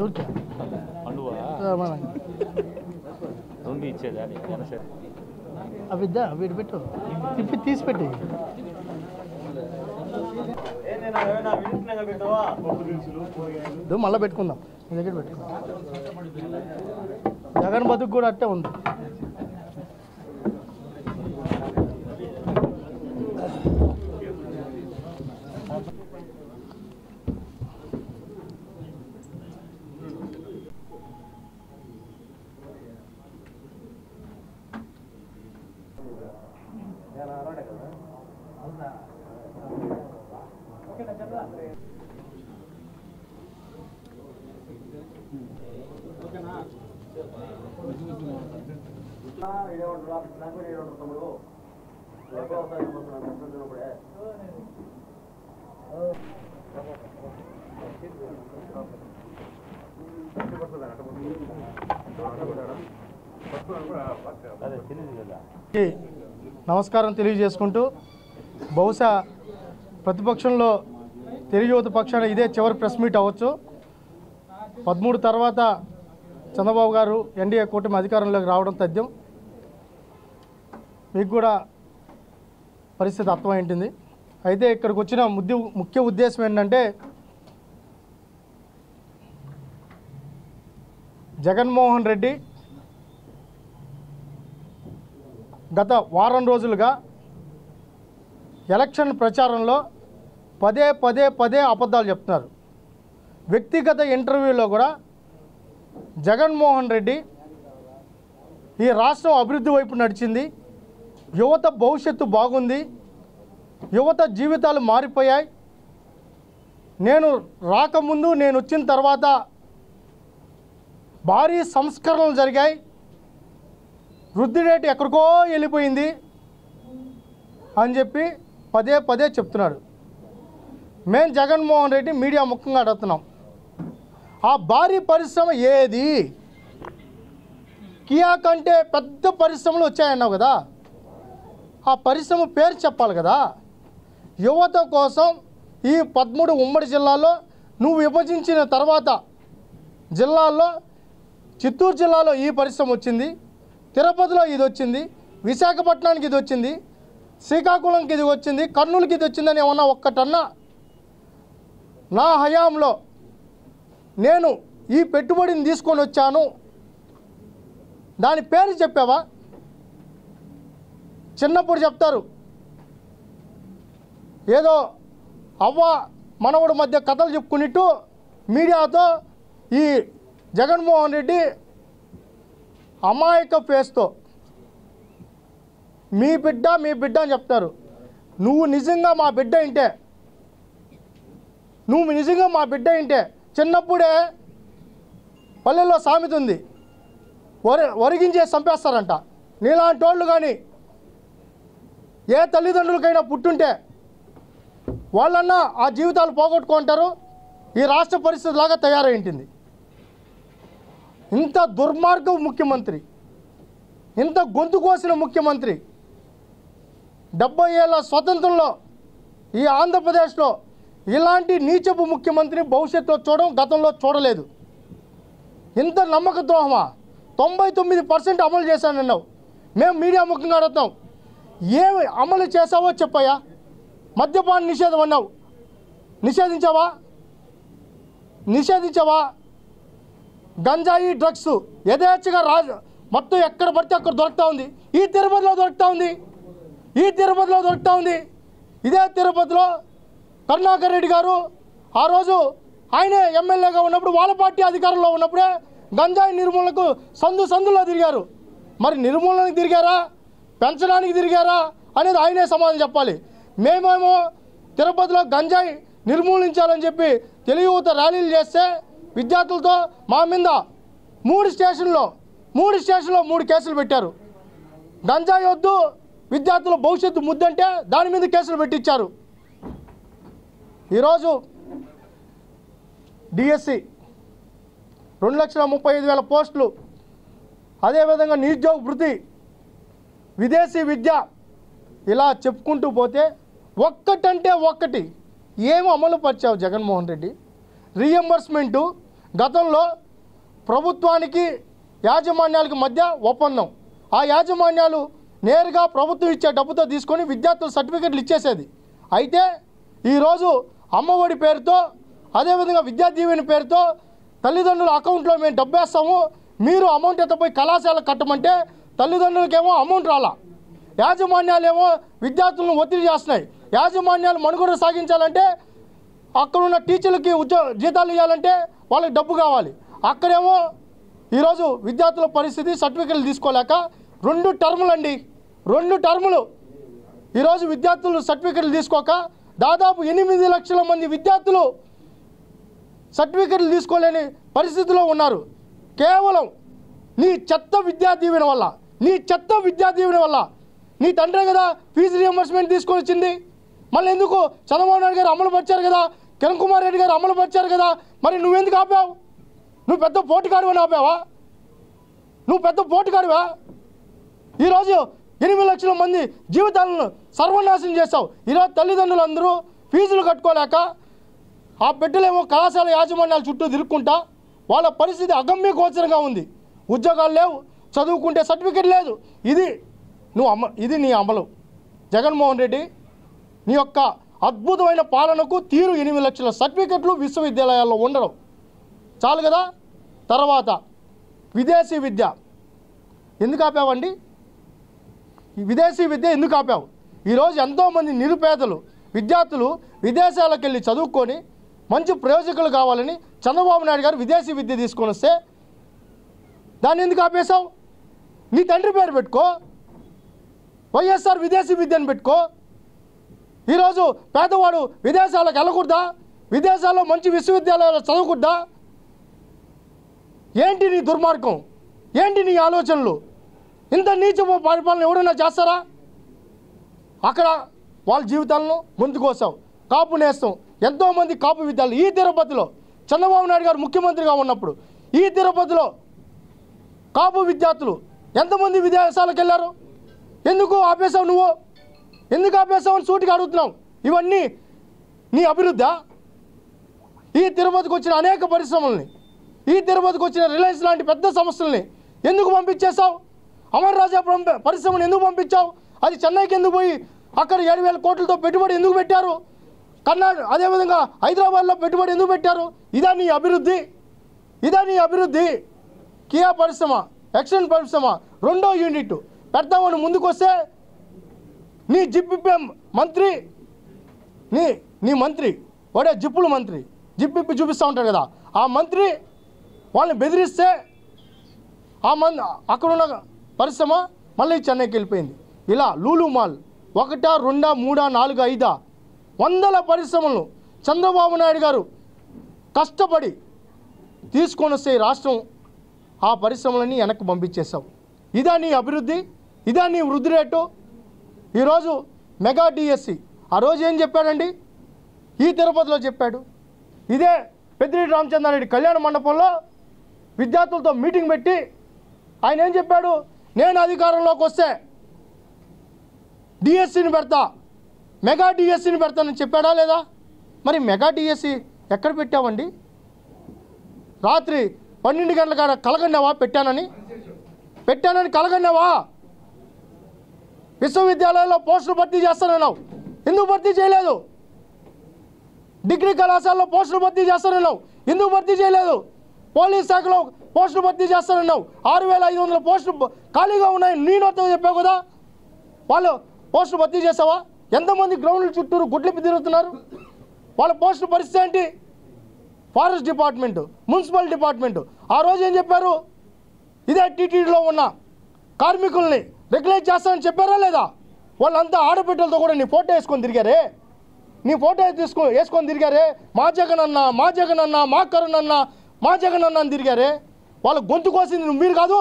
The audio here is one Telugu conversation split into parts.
అవి వీటి పెట్టు తిప్పి తీసి పెట్టి మళ్ళీ పెట్టుకుందాం మీ దగ్గర పెట్టుకుందాం. జగన్ బతుకు కూడా అట్టే ఉంది. నమస్కారం తెలియజేసుకుంటూ, బహుశా ప్రతిపక్షంలో తెలుగు యువత పక్షాన ఇదే చివరి ప్రెస్ మీట్ అవ్వచ్చు. 13 తర్వాత చంద్రబాబు గారు ఎన్డీఏ కూటమి అధికారంలోకి రావడం తథ్యం. మీకు కూడా పరిస్థితి అర్థమైంటుంది. అయితే ఇక్కడికి వచ్చిన ముఖ్య ఉద్దేశం ఏంటంటే, జగన్మోహన్ రెడ్డి గత వారం రోజులుగా ఎలక్షన్ ప్రచారంలో పదే అబద్ధాలు చెప్తున్నారు. వ్యక్తిగత ఇంటర్వ్యూలో కూడా జగన్మోహన్ రెడ్డి ఈ రాష్ట్రం అభివృద్ధి వైపు నడిచింది, యువత భవిష్యత్తు బాగుంది, యువత జీవితాలు మారిపోయాయి, నేను రాకముందు నేను వచ్చిన తర్వాత భారీ సంస్కరణలు జరిగాయి, వృద్ధి రేటు ఎక్కడికో వెళ్ళిపోయింది అని చెప్పి పదే చెప్తున్నాడు. మేము జగన్మోహన్ రెడ్డి మీడియా ముఖంగా అడుగుతున్నాం, ఆ భారీ పరిశ్రమ ఏది? కియా కంటే పెద్ద పరిశ్రమలు వచ్చాయన్నావు కదా, ఆ పరిశ్రమ పేరు చెప్పాలి కదా. యువత కోసం ఈ 13 ఉమ్మడి జిల్లాల్లో నువ్వు విభజించిన తర్వాత జిల్లాల్లో చిత్తూరు జిల్లాలో ఈ పరిశ్రమ వచ్చింది, తిరుపతిలో ఇది వచ్చింది, విశాఖపట్నానికి ఇది వచ్చింది, శ్రీకాకుళంకి ఇది వచ్చింది, కర్నూలుకి ఇది వచ్చిందని ఏమన్నా ఒక్కటన్నా నా హయాంలో నేను ఈ పెట్టుబడిని తీసుకొని వచ్చాను దాని పేరు చెప్పావా? చిన్నప్పుడు చెప్తారు, ఏదో అవ్వ మనవడు మధ్య కథలు చెప్పుకున్నట్టు మీడియాతో ఈ జగన్మోహన్ రెడ్డి అమాయక ఫేస్తో మీ బిడ్డ అని చెప్తారు. నువ్వు నిజంగా మా బిడ్డ ఇంటే చిన్నప్పుడే పల్లెల్లో సామెత ఉంది, ఒరిగించేసి చంపేస్తారంట. నీలాంటి వాళ్ళు కానీ ఏ తల్లిదండ్రులకైనా పుట్టుంటే వాళ్ళన్నా ఆ జీవితాలు పోగొట్టుకుంటారు. ఈ రాష్ట్ర పరిస్థితి లాగా తయారైంటుంది. ఇంత దుర్మార్గం ముఖ్యమంత్రి, ఇంత గొంతు కోసిన ముఖ్యమంత్రి 70 ఏళ్ల స్వతంత్రంలో ఈ ఆంధ్రప్రదేశ్లో ఇలాంటి నీచపు ముఖ్యమంత్రిని భవిష్యత్తులో చూడడం గతంలో చూడలేదు. ఇంత నమ్మక ద్రోహమా? 99% అమలు చేశానన్నావు. మేము మీడియా ముఖంగా అడుగుతాం, ఏమి అమలు చేసావో చెప్పయ్యా. మద్యపాన నిషేధం అన్నావు, నిషేధించావా? గంజాయి డ్రగ్స్ యథేచ్ఛగా మొత్తం ఎక్కడ పడితే అక్కడ దొరుకుతూ ఉంది. ఈ తిరుపతిలో దొరుకుతూ ఉంది. ఇదే తిరుపతిలో కరుణాకర్ రెడ్డి గారు ఆ రోజు ఆయనే ఎమ్మెల్యేగా ఉన్నప్పుడు వాళ్ళ పార్టీ అధికారంలో ఉన్నప్పుడే గంజాయి నిర్మూలనకు సందులో తిరిగారు. మరి నిర్మూలనకు తిరిగారా, పెంచడానికి తిరిగారా అనేది ఆయనే సమాధానం చెప్పాలి. మేమేమో తిరుపతిలో గంజాయి నిర్మూలించాలని చెప్పి తెలుగు యువత ర్యాలీలు చేస్తే విద్యార్థులతో మా మీద 3 స్టేషన్లో 3 కేసులు పెట్టారు. గంజాయి వద్దు, విద్యార్థుల భవిష్యత్తు ముద్దంటే దాని మీద కేసులు పెట్టించారు. ఈరోజు డిఎస్సి 2,35,000 పోస్టులు, అదేవిధంగా నిరుద్యోగ భృతి, విదేశీ విద్య, ఇలా చెప్పుకుంటూ పోతే ఒక్కటంటే ఒక్కటి ఏమో అమలు పరిచావు జగన్మోహన్ రెడ్డి. రీఎంబర్స్మెంటు గతంలో ప్రభుత్వానికి యాజమాన్యాలకు మధ్య ఒప్పందం. ఆ యాజమాన్యాలు నేరుగా ప్రభుత్వం ఇచ్చే డబ్బుతో తీసుకొని విద్యార్థుల సర్టిఫికెట్లు ఇచ్చేసేది. అయితే ఈరోజు అమ్మఒడి పేరుతో, అదేవిధంగా విద్యా దీవెన పేరుతో తల్లిదండ్రుల అకౌంట్లో మేము డబ్బు వేస్తాము, మీరు అమౌంట్ ఎత్తపోయి కళాశాలకు కట్టమంటే తల్లిదండ్రులకేమో అమౌంట్ రాలా, యాజమాన్యాలు ఏమో విద్యార్థులను ఒత్తిడి చేస్తున్నాయి. యాజమాన్యాలు మనుగడ సాగించాలంటే అక్కడున్న టీచర్లకి జీతాలు ఇవ్వాలంటే వాళ్ళకి డబ్బు కావాలి. అక్కడేమో ఈరోజు విద్యార్థుల పరిస్థితి సర్టిఫికెట్లు తీసుకోలేక 2 టర్ములు అండి, 2 టర్ములు ఈరోజు విద్యార్థులు సర్టిఫికెట్లు తీసుకోక దాదాపు 8 లక్షల మంది విద్యార్థులు సర్టిఫికెట్లు తీసుకోలేని పరిస్థితిలో ఉన్నారు. కేవలం నీ చెత్త విద్యా దీవెన వల్ల, నీ చెత్త విద్యా దీవెన వల్ల. నీ తండ్రే కదా ఫీజు రియంబర్స్మెంట్ తీసుకొని వచ్చింది, మళ్ళీ ఎందుకు చంద్రబాబు నాయుడు గారు అమలు పరిచారు కదా, కిరణ్ కుమార్ రెడ్డి గారు అమలు పరిచారు కదా, మరి నువ్వెందుకు ఆపావు? నువ్వు పెద్ద పోటుగాడివని ఆపావా? నువ్వు పెద్ద పోటుగాడివా? ఈరోజు 8 లక్షల మంది జీవితాలను సర్వనాశనం చేస్తావు. ఈరోజు తల్లిదండ్రులందరూ ఫీజులు కట్టుకోలేక ఆ బిడ్డలేమో కళాశాల యాజమాన్యాల చుట్టూ తిరుక్కుంటా వాళ్ళ పరిస్థితి అగమ్య గోచరంగా ఉంది. ఉద్యోగాలు లేవు, చదువుకుంటే సర్టిఫికెట్ లేదు. ఇది నీ అమలు. జగన్మోహన్ రెడ్డి నీ యొక్క అద్భుతమైన పాలనకు తీరు 8 లక్షల సర్టిఫికెట్లు విశ్వవిద్యాలయాల్లో ఉండడం చాలు కదా. తర్వాత విదేశీ విద్య ఎందుకు ఆపావండి? విదేశీ విద్య ఎందుకు ఆపావు? ఈరోజు ఎంతోమంది నిరుపేదలు విద్యార్థులు విదేశాలకు వెళ్ళి చదువుకొని మంచి ప్రయోజకులు కావాలని చంద్రబాబు నాయుడు గారు విదేశీ విద్య తీసుకొని వస్తే దాన్ని ఎందుకు ఆపేశావు? నీ తండ్రి పేరు పెట్టుకో, వైఎస్ఆర్ విదేశీ విద్యను పెట్టుకో. ఈరోజు పేదవాడు విదేశాలకు వెళ్ళకూడదా? విదేశాల్లో మంచి విశ్వవిద్యాలయాలు చదవకూడదా? ఏంటి నీ దుర్మార్గం? ఏంటి నీ ఆలోచనలు? ఇంత నీచ పరిపాలన ఎవరైనా చేస్తారా? అక్కడ వాళ్ళ జీవితాలను ముందుకోసావు. కాపు నేస్తాం, ఎంతోమంది కాపు విద్యార్థులు ఈ తిరుపతిలో చంద్రబాబు నాయుడు గారు ముఖ్యమంత్రిగా ఉన్నప్పుడు ఈ తిరుపతిలో కాపు విద్యార్థులు ఎంతమంది విదేశాలకు వెళ్ళారు? ఎందుకు ఆపేశావు? నువ్వు ఎందుకు ఆపేశావు అని సూటిగా అడుగుతున్నావు. ఇవన్నీ నీ అభివృద్ధా? ఈ తిరుపతికి వచ్చిన అనేక పరిశ్రమల్ని, ఈ తిరుపతికి వచ్చిన రిలయన్స్ లాంటి పెద్ద సంస్థల్ని ఎందుకు పంపించేశావు? అమర్ రాజా పరిశ్రమను ఎందుకు పంపించావు? అది చెన్నైకి ఎందుకు పోయి అక్కడ 7,000 కోట్లతో పెట్టుబడి ఎందుకు పెట్టారు? అదేవిధంగా హైదరాబాద్లో పెట్టుబడి ఎందుకు పెట్టారు? ఇదా నీ అభివృద్ధి? ఇదా నీ అభివృద్ధి? కియా పరిశ్రమ, ఎక్స్టెంట్ పరిశ్రమ 2వ యూనిట్ పెడతామని ముందుకు వస్తే నీ జిప్పిపి మంత్రి, నీ మంత్రి వాడే జిప్పుల మంత్రి, జిప్పిప్పి చూపిస్తూ ఉంటాడు కదా, ఆ మంత్రి వాళ్ళని బెదిరిస్తే అక్కడున్న పరిశ్రమ మళ్ళీ చెన్నైకి వెళ్ళిపోయింది. ఇలా లూలు మాల్ 1, 2, 3, 4, 5 వందల పరిశ్రమలను చంద్రబాబు నాయుడు గారు కష్టపడి తీసుకొని వస్తే రాష్ట్రం ఆ పరిశ్రమలన్నీ వెనక్కి పంపించేశావు. ఇదా నీ అభివృద్ధి? ఇదా నీ వృద్ధి రేటు? ఈరోజు మెగా డిఎస్సి ఆ రోజు ఏం చెప్పాడండి? ఈ తిరుపతిలో చెప్పాడు. ఇదే పెద్దిరెడ్డి రామచంద్రారెడ్డి కళ్యాణ మండపంలో విద్యార్థులతో మీటింగ్ పెట్టి ఆయన ఏం చెప్పాడు? నేను అధికారంలోకి వస్తే డిఎస్సిని పెడతా, మెగా డిఎస్సిని పెడతానని చెప్పాడా లేదా? మరి మెగా డిఎస్సి ఎక్కడ పెట్టావండి? రాత్రి 12 గంటల కాడ కలగన్నావా? పెట్టానని కలగన్నావా? విశ్వవిద్యాలయాల్లో పోస్టులు భర్తీ చేస్తానన్నావు, ఎందుకు భర్తీ చేయలేదు? డిగ్రీ కళాశాలలో పోస్టులు భర్తీ చేస్తానన్నావు, ఎందుకు భర్తీ చేయలేదు? పోలీస్ శాఖలో పోస్టులు భర్తీ చేస్తానన్నావు, 6,500 పోస్టులు ఖాళీగా ఉన్నాయి, నీ నోటితో చెప్పావు కదా. వాళ్ళు పోస్టులు భర్తీ చేసావా? ఎంతమంది గ్రౌండ్ల చుట్టూరు గుడ్లిపి తిరుగుతున్నారు? వాళ్ళ పోస్టుల పరిస్థితి ఏంటి? ఫారెస్ట్ డిపార్ట్మెంటు, మున్సిపల్ డిపార్ట్మెంటు ఆ రోజు ఏం చెప్పారు? ఇదే టీటీడీలో ఉన్న కార్మికుల్ని రెగ్యులేట్ చేస్తామని చెప్పారా లేదా? వాళ్ళంతా ఆడబిడ్డలతో కూడా నీ ఫోటో వేసుకొని తిరిగారే, వేసుకొని తిరిగారే. మా జగన్ అన్న, మా జగన్ అన్న, మా కరుణ్ అన్న, మా జగన్ అన్న అని తిరిగారే. వాళ్ళ గొంతు కోసింది మీరు కాదు.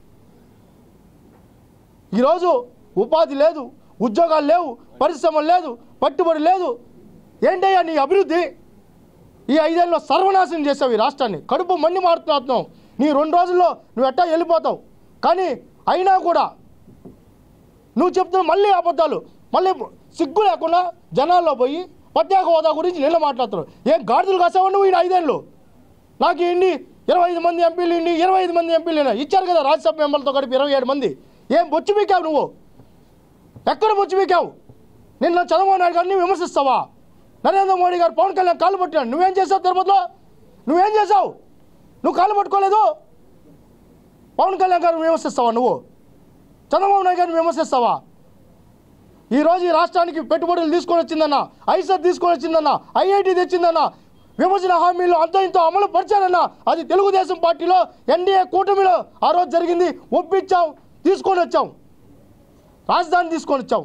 ఈరోజు ఉపాధి లేదు, ఉద్యోగాలు లేవు, పరిశ్రమలు లేదు, పట్టుబడి లేదు. ఏంటయ్యా నీ అభివృద్ధి? ఈ 5 ఏళ్ళలో సర్వనాశనం చేసావు ఈ రాష్ట్రాన్ని. కడుపు మండి మారుతున్నావు. నీ 2 రోజుల్లో నువ్వు ఎట్టా వెళ్ళిపోతావు. కానీ అయినా కూడా నువ్వు చెప్తున్న మళ్ళీ అబద్ధాలు, మళ్ళీ సిగ్గు లేకుండా జనాల్లో పోయి ప్రత్యేక హోదా గురించి నిన్న మాట్లాడుతున్నావు. ఏం గాడిదలు కాసావు నువ్వు ఈ 5 ఏళ్ళు? నాకు ఇన్ని 25 మంది ఎంపీలు ఇండి 25 మంది ఎంపీలు ఇచ్చారు కదా రాజ్యసభ మెంబర్లతో కలిపి 27 మంది. ఏం బొచ్చు పీకావు నువ్వు? ఎక్కడ బొచ్చు పీకావు? నిన్న చంద్రబాబు నాయుడు గారిని విమర్శిస్తావా? నరేంద్ర మోడీ గారు పవన్ కళ్యాణ్ కాళ్ళు పట్టినాడు. నువ్వేం చేసావు తిరుపతిలో? నువ్వేం చేసావు? నువ్వు కాళ్ళు పట్టుకోలేదు. పవన్ కళ్యాణ్ గారిని విమర్శిస్తావా నువ్వు? చంద్రబాబు నాయుడు గారిని విమర్శిస్తావా? ఈరోజు ఈ రాష్ట్రానికి పెట్టుబడులు తీసుకొని వచ్చిందన్న, ఐసెట్ తీసుకొని వచ్చిందన్న, ఐఐటి తెచ్చిందన్న, విభజన హామీలు అంత ఇంత అమలు పరిచారన్న, అది తెలుగుదేశం పార్టీలో ఎన్డీఏ కూటమిలో ఆ రోజు జరిగింది. ఒప్పించాం, తీసుకొని వచ్చాం, రాజధాని తీసుకొని వచ్చాం.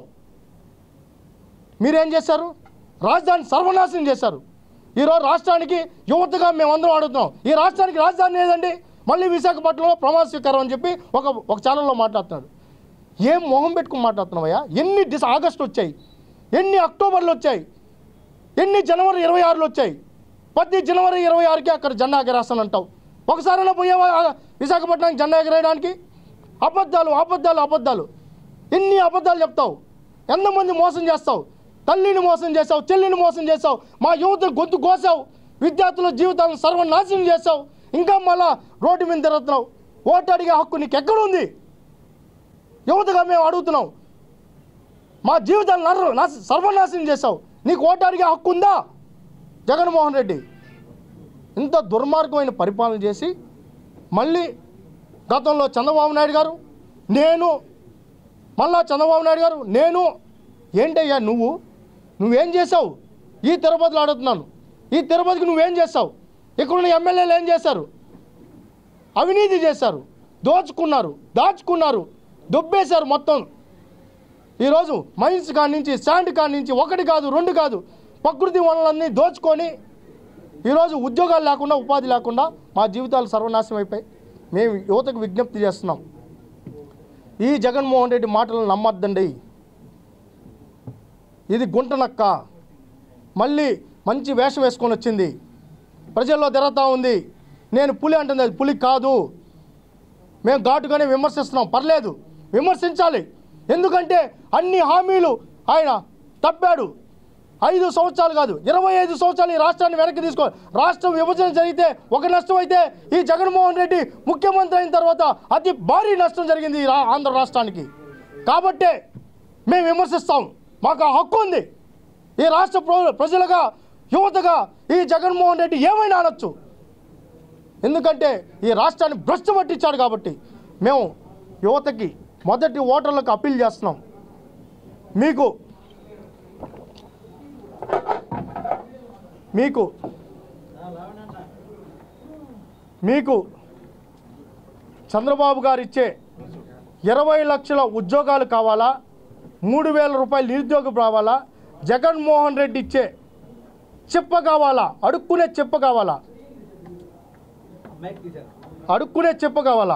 మీరేం చేశారు? రాజధాని సర్వనాశనం చేశారు. ఈరోజు రాష్ట్రానికి యువతగా మేమందరం అడుగుతున్నాం, ఈ రాష్ట్రానికి రాజధాని లేదండి, మళ్ళీ విశాఖపట్నంలో ప్రమాణ స్వీకారం అని చెప్పి ఒక ఛానల్లో మాట్లాడుతున్నాడు. ఏం మొహం పెట్టుకుని మాట్లాడుతున్నావయ్యా? ఎన్ని ఆగస్టు వచ్చాయి, ఎన్ని అక్టోబర్లో వచ్చాయి, ఎన్ని జనవరి 26లో వచ్చాయి? ప్రతి జనవరి 26కి అక్కడ జెండా ఎగరేస్తాను అంటావు. ఒకసారైనా పోయావా విశాఖపట్నానికి జెండా ఎగరేయడానికి? అబద్ధాలు అబద్ధాలు అబద్ధాలు. ఎన్ని అబద్ధాలు చెప్తావు? ఎంతమంది మోసం చేస్తావు? తల్లిని మోసం చేసావు, చెల్లిని మోసం చేసావు, మా యువతను గొంతు కోసావు, విద్యార్థుల జీవితాలను సర్వనాశనం చేసావు. ఇంకా మళ్ళా రోడ్డు మీద తిరుగుతున్నావు. ఓటు అడిగే హక్కు నీకు ఎక్కడుంది? యువతగా మేము అడుగుతున్నాం. మా జీవితాలను సర్వనాశనం చేసావు. నీకు ఓటు అడిగే హక్కు ఉందా? జగన్మోహన్ రెడ్డి ఇంత దుర్మార్గమైన పరిపాలన చేసి మళ్ళీ గతంలో చంద్రబాబు నాయుడు గారు చంద్రబాబు నాయుడు గారు ఏంటయ్యా నువ్వేం చేసావు? ఈ తిరుపతిలో అడుగుతున్నాను, ఈ తిరుపతికి నువ్వేం చేసావు? ఇక్కడున్న ఎమ్మెల్యేలు ఏం చేశారు? అవినీతి చేశారు, దోచుకున్నారు, దాచుకున్నారు, దొబ్బేశారు మొత్తం. ఈరోజు మైన్స్ కాడి నుంచి, శాండ్ కాడి నుంచి, 1 కాదు 2 కాదు, ప్రకృతి వనరులన్నీ దోచుకొని ఈరోజు ఉద్యోగాలు లేకుండా, ఉపాధి లేకుండా మా జీవితాలు సర్వనాశనం అయిపోయి మేము యువతకు విజ్ఞప్తి చేస్తున్నాం. ఈ జగన్మోహన్ రెడ్డి మాటలను నమ్మద్దండి. ఇది గుంటనక్క మళ్ళీ మంచి వేషం వేసుకొని వచ్చింది, ప్రజల్లో తిరుగుతూ ఉంది. నేను పులి అంటుంది, అది పులి కాదు. మేము ఘాటుగానే విమర్శిస్తున్నాం, పర్లేదు విమర్శించాలి. ఎందుకంటే అన్ని హామీలు ఆయన తప్పాడు. 5 సంవత్సరాలు కాదు 25 సంవత్సరాలు ఈ రాష్ట్రాన్ని వెనక్కి తీసుకో. రాష్ట్రం విభజన జరిగితే ఒక నష్టం అయితే ఈ జగన్మోహన్ రెడ్డి ముఖ్యమంత్రి అయిన తర్వాత అతి భారీ నష్టం జరిగింది ఈ ఆంధ్ర రాష్ట్రానికి. కాబట్టే మేము విమర్శిస్తాం, మాకు ఆ హక్కు ఉంది. ఈ రాష్ట్ర ప్రజలుగా, యువతగా ఈ జగన్మోహన్ రెడ్డి ఏమైనా అనొచ్చు. ఎందుకంటే ఈ రాష్ట్రాన్ని భ్రష్టు పట్టించాడు. కాబట్టి మేము యువతకి, మొదటి ఓటర్లకు అప్పీల్ చేస్తున్నాం. మీకు చంద్రబాబు గారు ఇచ్చే 20 లక్షల ఉద్యోగాలు కావాలా? 3,000 రూపాయలు నిరుద్యోగం రావాలా? జగన్మోహన్ రెడ్డి ఇచ్చే చెప్ప కావాలా? అడుక్కునే చెప్ప కావాలా? అడుక్కునే చెప్ప కావాలా?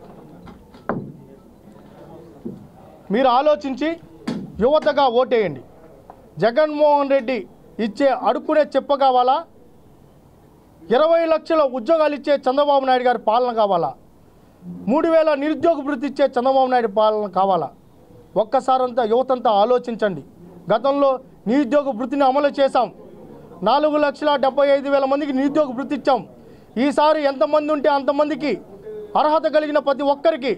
మీరు ఆలోచించి యువతగా ఓటేయండి. జగన్మోహన్ రెడ్డి ఇచ్చే అడుక్కునే చెప్ప కావాలా? 20 లక్షల ఉద్యోగాలు ఇచ్చే చంద్రబాబు నాయుడు గారి పాలన కావాలా? 3,000 నిరుద్యోగ భృతి ఇచ్చే చంద్రబాబు నాయుడు పాలన కావాలా? ఒక్కసారంతా యువతంతా ఆలోచించండి. గతంలో నిరుద్యోగ భృతిని అమలు చేశాం. 4,75,000 మందికి నిరుద్యోగ భృతి ఇచ్చాం. ఈసారి ఎంతమంది ఉంటే అంతమందికి అర్హత కలిగిన ప్రతి ఒక్కరికి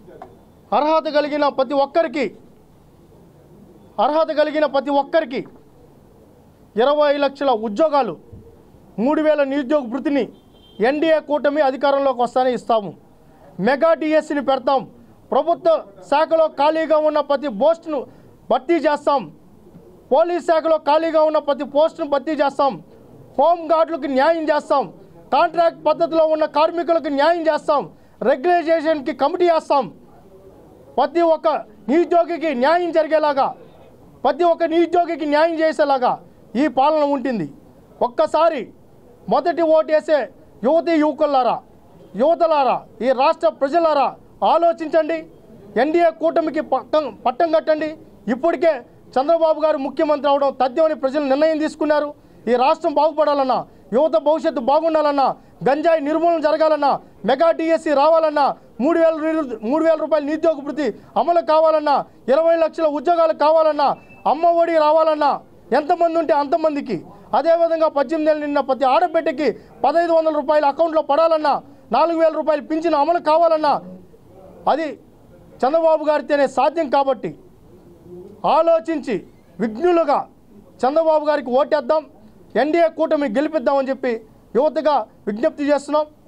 20 లక్షల ఉద్యోగాలు, 3,000 నిరుద్యోగ భృతిని ఎన్డీఏ కూటమి అధికారంలోకి వస్తానే ఇస్తాము. మెగా డిఎస్సిని పెడతాం. ప్రభుత్వ శాఖలో ఖాళీగా ఉన్న ప్రతి పోస్టును భర్తీ చేస్తాం. పోలీస్ శాఖలో ఖాళీగా ఉన్న ప్రతి పోస్టును భర్తీ చేస్తాం. హోమ్ గార్డులకు న్యాయం చేస్తాం. కాంట్రాక్ట్ పద్ధతిలో ఉన్న కార్మికులకు న్యాయం చేస్తాం. రెగ్యులైజేషన్కి కమిటీ చేస్తాం. ప్రతి ఒక్క నిరుద్యోగికి న్యాయం జరిగేలాగా, ప్రతి ఒక్క నిరుద్యోగికి న్యాయం చేసేలాగా ఈ పాలన ఉంటుంది. ఒక్కసారి మొదటి ఓటేసే యువతలారా, ఈ రాష్ట్ర ప్రజలారా ఆలోచించండి. ఎన్డీఏ కూటమికి పట్టం కట్టండి. ఇప్పటికే చంద్రబాబు గారు ముఖ్యమంత్రి అవడం తథ్యమని ప్రజలు నిర్ణయం తీసుకున్నారు. ఈ రాష్ట్రం బాగుపడాలన్నా, యువత భవిష్యత్తు బాగుండాలన్నా, గంజాయి నిర్మూలన జరగాలన్నా, మెగా డిఎస్సి రావాలన్నా, 3,000 రూపాయల నిరుద్యోగ భృతి అమలు కావాలన్నా, 20 లక్షల ఉద్యోగాలు కావాలన్నా, అమ్మ ఒడి రావాలన్నా, ఎంతమంది ఉంటే అంతమందికి అదేవిధంగా 18 ఏళ్ళు నిన్న ప్రతి ఆడబిడ్డకి 1500 రూపాయలు అకౌంట్లో పడాలన్నా, 4000 రూపాయలు పింఛను అమలు కావాలన్నా అది చంద్రబాబు గారితోనే సాధ్యం. కాబట్టి ఆలోచించి విఘ్నులుగా చంద్రబాబు గారికి ఓటేద్దాం, ఎన్డీఏ కూటమి గెలిపిద్దామని చెప్పి యువతగా విజ్ఞప్తి చేస్తున్నాం.